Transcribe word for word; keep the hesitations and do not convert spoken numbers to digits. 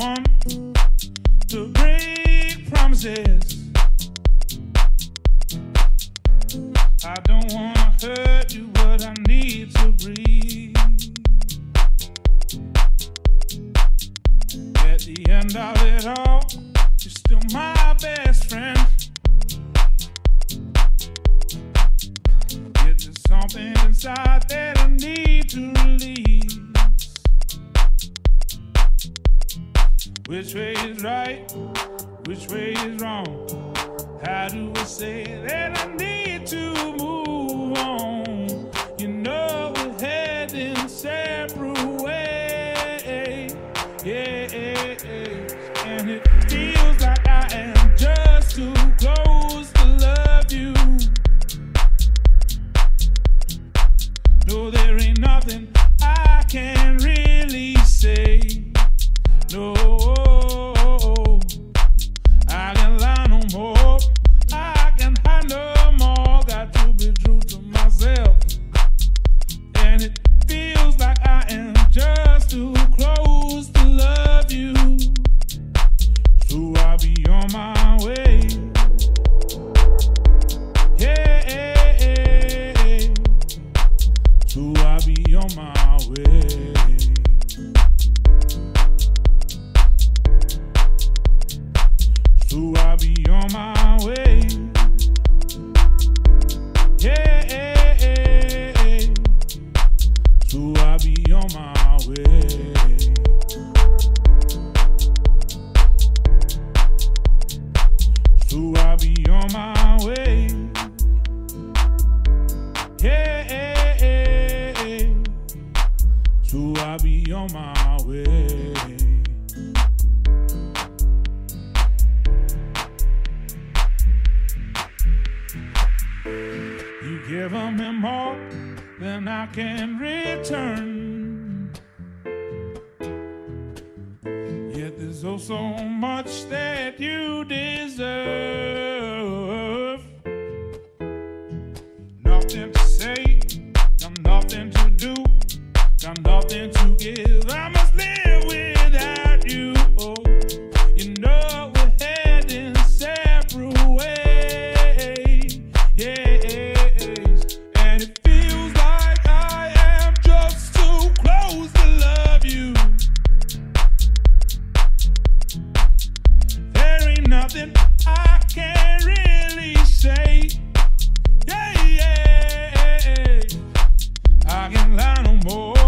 one to break promises. I don't wanna hurt you, but I need to breathe. At the end of it all, you're still my best friend. Yet there's something inside that I need to release. Which way is right? Which way is wrong? How do I say that I need to move on? You know we're heading separate ways, yeah. And it feels like I am just too close to love you. No, there ain't nothing I can really say. No, I can lie no more. I can hide no more. Got to be true to myself. And it feels like I am just too close to love you. So I'll be on my way. Yeah. So I'll be on my way. So I'll be on my way. Yeah. So I'll be on my way. So I'll be on my way. Yeah. So I'll be on my way. You give me more than I can return. Yet there's oh so much that you deserve. Nothing to say, got nothing to do, got nothing to give. I must live without you. Oh, you know we're heading separate ways. Yeah. And it feels like I am just too close to love you. There ain't nothing I can really say. Yeah, yeah. I can lie no more.